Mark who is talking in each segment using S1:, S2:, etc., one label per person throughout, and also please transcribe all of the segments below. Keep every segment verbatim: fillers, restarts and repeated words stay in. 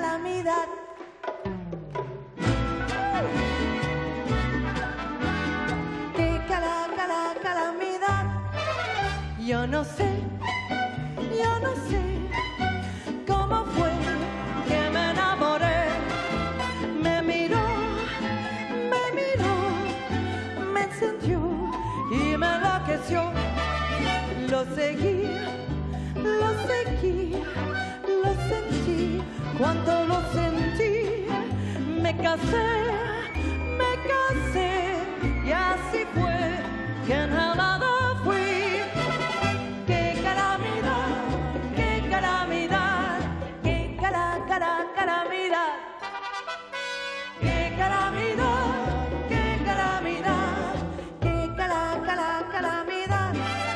S1: calamidad. Qué cala, cala, calamidad. Yo no sé, yo no sé cómo fue que me enamoré. Me miró, me miró, me encendió y me enloqueció. Lo seguí, lo seguí, lo sentí. Cuando lo sentí, me casé, me casé. Y así fue que enamorada fui. Qué calamidad, qué calamidad, qué cala, cala, calamidad. Qué calamidad, qué calamidad, qué cala, cala, calamidad.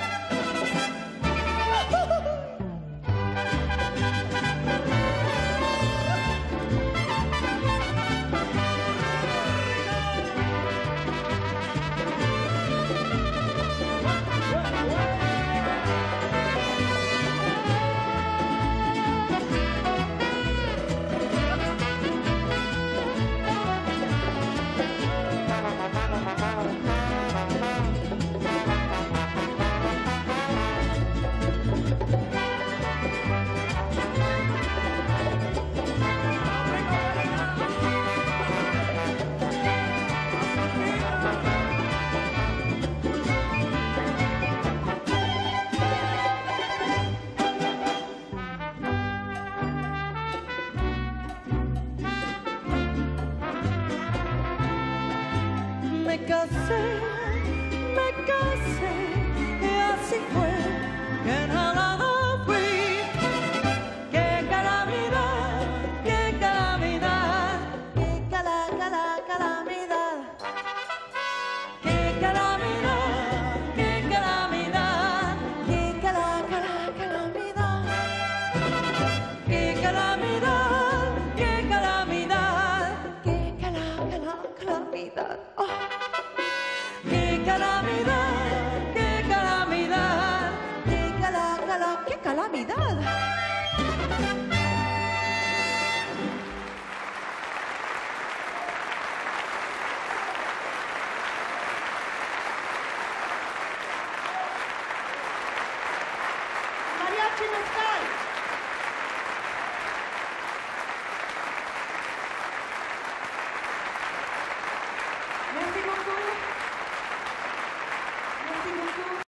S1: Me casé, me casé, y así fue que enamorada fui. Qué calamidad, qué calamidad, qué cala, cala, calamidad. Qué calamidad, qué calamidad, qué cala, cala, calamidad. Qué calamidad, qué calamidad, qué cala, cala, calamidad. Oh. ¡Qué calamidad! ¡Qué calamidad! ¡Qué cala, cala, qué calamidad! Mariachi Mezcal. Merci beaucoup. Merci beaucoup.